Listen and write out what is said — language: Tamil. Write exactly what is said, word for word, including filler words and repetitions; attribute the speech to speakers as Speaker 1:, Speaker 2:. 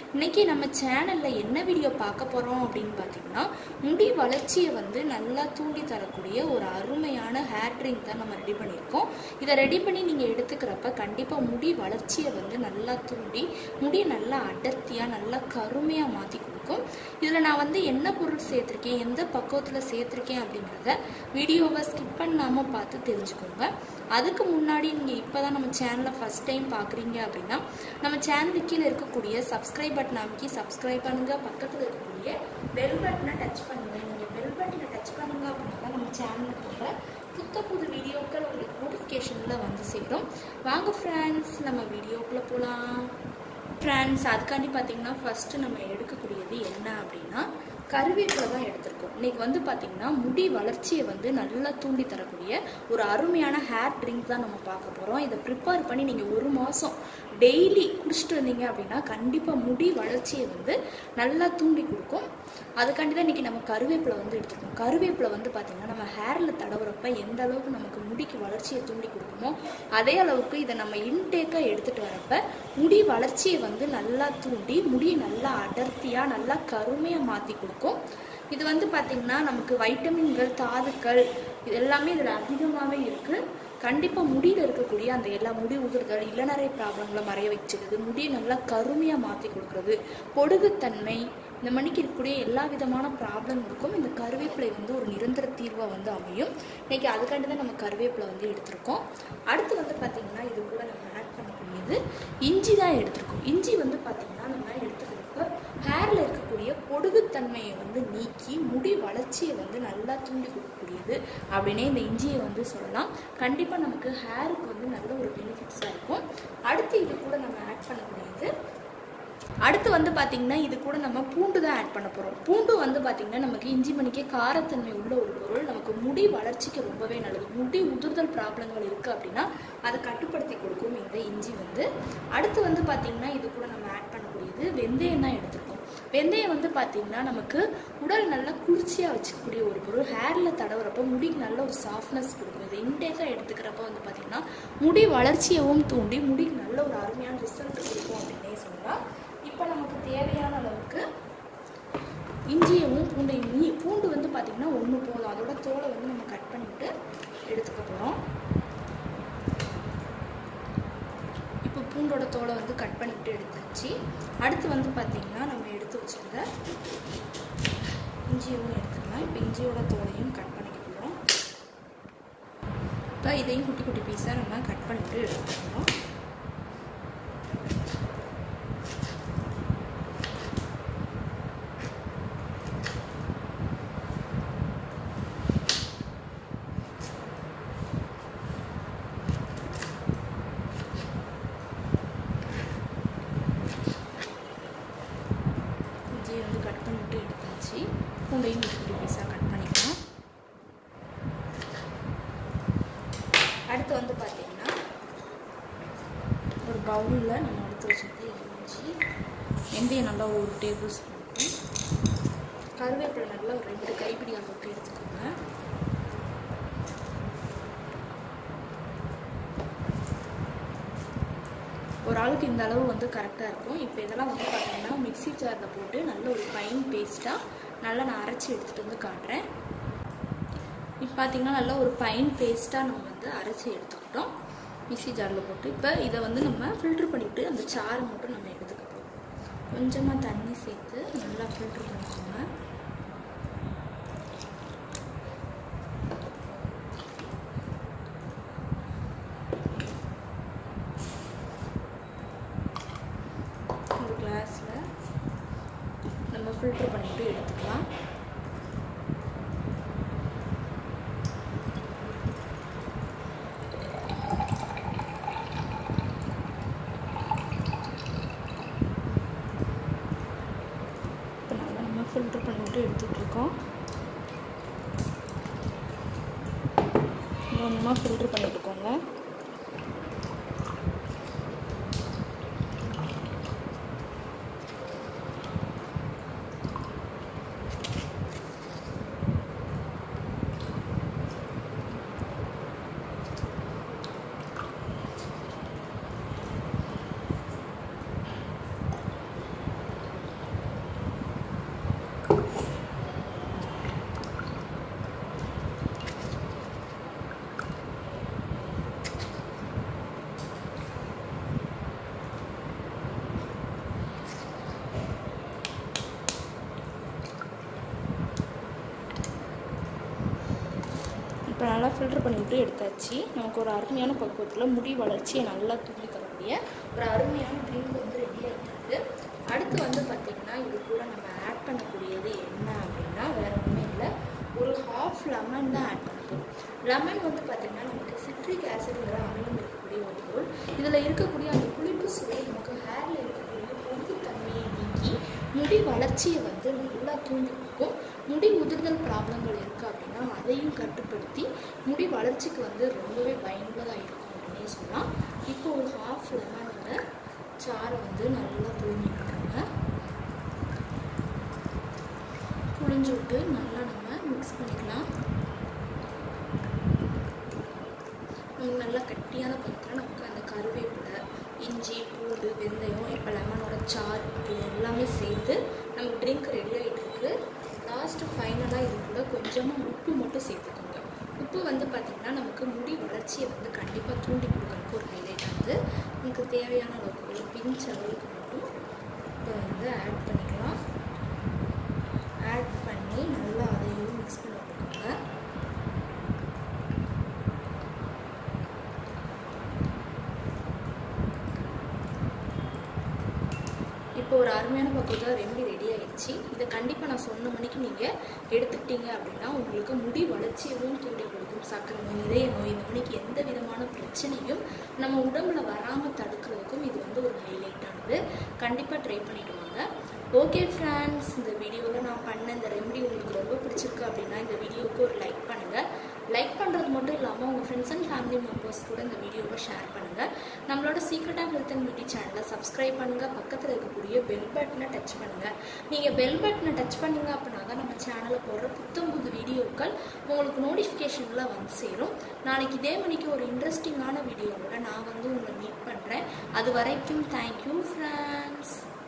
Speaker 1: இன்னைக்கு நம்ம சேனல்ல என்ன வீடியோ பார்க்க போறோம் அப்படின்னு பார்த்தீங்கன்னா, முடி வளர்ச்சியை வந்து நல்லா தூண்டி தரக்கூடிய ஒரு அருமையான ஹேர் ட்ரிங்க் தான் நம்ம ரெடி பண்ணியிருக்கோம். இதை ரெடி பண்ணி நீங்கள் எடுத்துக்கிறப்ப கண்டிப்பாக முடி வளர்ச்சியை வந்து நல்லா தூண்டி முடியை நல்லா அடர்த்தியாக நல்லா கருமையாக மாற்றி கொடுக்கும். இதில் நான் வந்து என்ன பொருள் சேர்த்துருக்கேன், எந்த பக்குவத்தில் சேர்த்துருக்கேன் அப்படிங்கிறத வீடியோவை ஸ்கிப் பண்ணாமல் பார்த்து தெரிஞ்சுக்கோங்க. அதுக்கு முன்னாடி நீங்கள் இப்போ தான் நம்ம சேனலை ஃபஸ்ட் டைம் பார்க்குறீங்க அப்படின்னா நம்ம சேனலுக்கு கீழே இருக்கக்கூடிய சப்ஸ்கிரைப் பட்டன் அமைக்கி சப்ஸ்கிரைப் பண்ணுங்கள். பக்கத்தில் இருக்கக்கூடிய பெல் பட்டனை டச் பண்ணுங்கள். நீங்கள் பெல் பட்டனை டச் பண்ணுங்க அப்படின்னா நம்ம சேனலில் போடுற புத்த புது வீடியோக்கள் உங்களுக்கு நோட்டிஃபிகேஷனில் வந்து சேரும். வாங்க ஃப்ரெண்ட்ஸ், நம்ம வீடியோக்குள்ளே போகலாம். ஃப்ரெண்ட்ஸ், அதுக்காண்டி பார்த்தீங்கன்னா ஃபஸ்ட்டு நம்ம எடுக்கக்கூடியது என்ன அப்படின்னா கருவேப்பிலை தான் எடுத்திருக்கோம். இன்றைக்கி வந்து பார்த்திங்கன்னா முடி வளர்ச்சியை வந்து நல்லா தூண்டி தரக்கூடிய ஒரு அருமையான ஹேர் ட்ரிங்க் தான் நம்ம பார்க்க போகிறோம். இதை ப்ரிப்பேர் பண்ணி நீங்கள் ஒரு மாதம் டெய்லி குடிச்சிட்டு வந்தீங்க அப்படின்னா கண்டிப்பாக முடி வளர்ச்சியை வந்து நல்லா தூண்டி கொடுக்கும். அதுக்காண்டி தான் இன்றைக்கி நம்ம கருவேப்பிலை வந்து எடுத்துருக்கோம். கருவேப்பிலை வந்து பார்த்திங்கன்னா நம்ம ஹேரில் தடவுறப்ப எந்த அளவுக்கு நமக்கு முடிக்கு வளர்ச்சியை தூண்டி கொடுக்குமோ அதே அளவுக்கு இதை நம்ம இன்டேக்காக எடுத்துகிட்டு வரப்ப முடி வளர்ச்சியை வந்து நல்லா தூண்டி முடியை நல்லா அடர்த்தியாக நல்லா கருமையாக மாற்றி கொடுக்கும். இது வந்து பார்த்திங்கன்னா நமக்கு வைட்டமின்கள், தாதுக்கள் இது எல்லாமே இதில் அதிகமாகவே இருக்குது. கண்டிப்பாக முடியில் இருக்கக்கூடிய அந்த எல்லா முடி உதிர்தல், இளநரை ப்ராப்ளங்களை மறைய வச்சுக்கிறது, முடியை நல்லா கருமையாக மாற்றி கொடுக்குறது, பொடுகுத்தன்மை, இந்த மணிக்கு இருக்கக்கூடிய எல்லா விதமான ப்ராப்ளம் இருக்கும். இந்த கருவேப்பிலை வந்து ஒரு நிரந்தர தீர்வாக வந்து அமையும். இன்றைக்கி அதுக்காண்டி தான் நம்ம கருவேப்பிலை வந்து எடுத்திருக்கோம். அடுத்து வந்து பார்த்திங்கன்னா இது கூட நம்ம ஆட் பண்ணக்கூடியது இஞ்சி தான் எடுத்திருக்கோம். இஞ்சி வந்து பார்த்திங்கன்னா நம்ம எடுத்துக்கிறப்ப ஹேரில் இருக்கக்கூடிய பொடுகுத்தன்மையை வந்து நீக்கி முடி வளர்ச்சியை வந்து நல்லா தூண்டி கொடுக்கக்கூடியது அப்படின்னே இந்த இஞ்சியை வந்து சொல்லலாம். கண்டிப்பாக நமக்கு ஹேருக்கு வந்து நல்ல ஒரு பெனிஃபிட்ஸாக இருக்கும். அடுத்து இது கூட நம்ம ஆட் பண்ணக்கூடியது அடுத்து வந்து பார்த்திங்கன்னா இது கூட நம்ம பூண்டு தான் ஆட் பண்ண போகிறோம். பூண்டு வந்து பார்த்திங்கன்னா நமக்கு இஞ்சி மணிக்கே காரத்தன்மை உள்ள ஒரு பொருள். நமக்கு முடி வளர்ச்சிக்கு ரொம்பவே நல்லது. முடி உதிர்தல் ப்ராப்ளங்கள் இருக்குது அப்படின்னா அதை கட்டுப்படுத்தி கொடுக்கும் இந்த இஞ்சி வந்து. அடுத்து வந்து பார்த்திங்கன்னா இது கூட நம்ம ஆட் பண்ணக்கூடியது வெந்தயம் தான் எடுத்துருக்கோம். வெந்தயம் வந்து பார்த்திங்கன்னா நமக்கு உடல் நல்லா குளிர்ச்சியாக வச்சுக்கக்கூடிய ஒரு பொருள். ஹேரில் தடவுறப்போ முடிக்கு நல்ல ஒரு சாஃப்ட்னஸ் கொடுக்கும். இது இன்டேக்காக எடுத்துக்கிறப்ப வந்து பார்த்திங்கன்னா முடி வளர்ச்சியவும் தூண்டி முடிக்கு நல்ல ஒரு அருமையான ரிசல்ட் கொடுக்கும் அப்படின்னே சொல்லலாம். இப்போ நமக்கு தேவையான அளவுக்கு இஞ்சியவும் பூண்டையும், பூண்டு வந்து பார்த்திங்கன்னா ஒன்று போதும். அதோட தோலை வந்து நம்ம கட் பண்ணிவிட்டு எடுத்துக்க போகிறோம். இப்போ பூண்டோட தோலை வந்து கட் பண்ணிவிட்டு எடுத்துச்சு. அடுத்து வந்து பார்த்திங்கன்னா நம்ம எடுத்து வச்சுருந்த இஞ்சியவும் எடுத்துக்கலாம். இப்போ இஞ்சியோட தோலையும் கட் பண்ணிக்க போகிறோம். இப்போ இதையும் குட்டி குட்டி பீஸாக நம்ம கட் பண்ணிவிட்டு எடுத்துக்கிறோம். கட் பண்ணிவிட்டு எடுத்தாச்சு. பூண்டையும் குட்டி பீஸாக கட் பண்ணிக்கலாம். அடுத்து வந்து பார்த்திங்கன்னா ஒரு பவுலில் நம்ம எடுத்து வச்சுட்டு இஞ்சி, வெந்தயம் நல்லா ஒரு டேபிள் ஸ்பூன், கருவேப்பிலை நல்லா ஒரு ரெண்டு கைப்பிடி அளவுக்கு எடுத்துக்கோங்க. ஒரு ஆளுக்கு இந்த அளவு வந்து கரெக்டாக இருக்கும். இப்போ இதெல்லாம் வந்து பார்த்திங்கன்னா மிக்ஸி ஜாரில் போட்டு நல்ல ஒரு ஃபைன் பேஸ்ட்டாக நல்லா நான் அரைச்சி எடுத்துகிட்டு வந்து காட்டுறேன். இப்போ பார்த்திங்கன்னா நல்லா ஒரு ஃபைன் பேஸ்ட்டாக நம்ம வந்து அரைச்சி எடுத்துக்கிட்டோம் மிக்ஸி ஜாரில் போட்டு. இப்போ இதை வந்து நம்ம ஃபில்ட்ரு பண்ணிவிட்டு அந்த சாறு மட்டும் நம்ம எடுத்துக்க போகிறோம். கொஞ்சமாக தண்ணி சேர்த்து நல்லா ஃபில்ட்ரு பண்ணிக்கோங்க. கிளாஸில் நம்ம ஃபில்ட்ரு பண்ணிவிட்டு எடுத்துக்கலாம். இப்போ நல்லா நம்ம ஃபில்ட்ரு பண்ணிவிட்டு எடுத்துகிட்ருக்கோம். கொஞ்சமாக ஃபில்ட்ரு பண்ணிட்டுக்கோங்க. ஃபில்டர் பண்ணிவிட்டு எடுத்தாச்சு. நமக்கு ஒரு அருமையான பக்குவத்தில் முடி வளர்ச்சியை நல்லா தூக்கி தரக்கூடிய ஒரு அருமையான ட்ரிங்க் வந்து ரெடி ஆகிட்டு. அடுத்து வந்து பார்த்திங்கன்னா இது கூட நம்ம ஆட் பண்ணக்கூடியது என்ன அப்படின்னா வேறு ஒன்றும் இல்லை, ஒரு ஹாஃப் லெமன் தான் ஆட் பண்ண போகிறோம். லெமன் வந்து பார்த்திங்கன்னா நமக்கு சிட்ரிக் ஆசிட்ங்கிற அமிலம் இருக்கக்கூடிய ஒரு பொருள். இதில் இருக்கக்கூடிய அந்த புளிப்பு சுவை நமக்கு ஹேரில் இருக்கக்கூடிய பொறுப்புத்தன்மையை நீக்கி முடி வளர்ச்சியை வந்து நல்லா தூண்டி கொடுக்கும். முடி உதிர்தல் ப்ராப்ளங்கள் இருக்குது அப்படின்னா அதையும் கட்டுப்படுத்தி முடி வளர்ச்சிக்கு வந்து ரொம்பவே பயனுள்ளதாக இருக்கும் அப்படின்னே சொல்லலாம். இப்போ ஒரு ஹாஃப் லெமனோட சாரை வந்து நல்லா புழிஞ்சிருக்காங்க. புழிஞ்சு விட்டு நல்லா நம்ம மிக்ஸ் பண்ணிக்கலாம். நல்லா கட்டியான பக்கத்தில் நமக்கு அந்த கருவேப்பிலை, இஞ்சி, பூண்டு, வெந்தயம், இப்போ லெமனோட சாறு அப்படி எல்லாமே சேர்த்து நம்ம ட்ரிங்க் ரெடி ஆகிட்டு இருக்கு. லாஸ்ட்டு ஃபைனலாக இது கூட கொஞ்சமாக உப்பு மட்டும் சேர்த்துக்கோங்க. உப்பு வந்து பார்த்திங்கன்னா நமக்கு முடி வளர்ச்சியை வந்து கண்டிப்பாக தூண்டி கொடுக்குறதுக்கு ஒரு ஹைலைட் ஆகுது. நமக்கு தேவையான அளவுக்கு ஒரு பிஞ்ச் அளவுக்கு மட்டும் இப்போ வந்து ஆட் பண்ணிக்கலாம். ஆட் பண்ணி நல்லா அதையும் மிக்ஸ் பண்ணி விட்டுக்கோங்க. இப்போ ஒரு அருமையான பக்குவத்தில் ரெமெடி ரெடி ஆகிடுச்சு. இதை கண்டிப்பாக நான் சொன்ன மணிக்கு நீங்கள் எடுத்துக்கிட்டீங்க அப்படின்னா உங்களுக்கு முடி வளர்ச்சியவும் தூண்டி கொடுக்கும். சர்க்கரை நோய், இதய நோய், இந்த மணிக்கு எந்த விதமான பிரச்சனையும் நம்ம உடம்புல வராமல் தடுக்கிறதுக்கும் இது வந்து ஒரு ஹைலைட்டானது. கண்டிப்பாக ட்ரை பண்ணிட்டு வாங்க. ஓகே ஃப்ரெண்ட்ஸ், இந்த வீடியோவில் நான் பண்ண இந்த ரெமெடி உங்களுக்கு ரொம்ப பிடிச்சிருக்கு அப்படின்னா இந்த வீடியோவுக்கு ஒரு லைக் பண்ணுங்கள். லைக் பண்ணுறது மட்டும் இல்லாமல் உங்கள் ஃப்ரெண்ட்ஸ் அண்ட் ஃபேமிலி மெம்பர்ஸ் கூட இந்த வீடியோவை ஷேர் பண்ணுங்கள். நம்மளோட secret of health and beauty சேனலை சப்ஸ்கிரைப் பண்ணுங்கள். பக்கத்தில் இருக்கக்கூடிய பெல் பட்டனை டச் பண்ணுங்கள். நீங்கள் பெல் பட்டனை டச் பண்ணிங்க அப்படின்னா தான் நம்ம சேனலில் போடுற புத்தம் புது வீடியோக்கள் உங்களுக்கு நோட்டிஃபிகேஷனில் வந்து சேரும். நாளைக்கு இதே மணிக்கு ஒரு இன்ட்ரெஸ்டிங்கான வீடியோவோட நான் வந்து உங்களை மீட் பண்ணுறேன். அது வரைக்கும் தேங்க்யூ ஃப்ரெண்ட்ஸ்.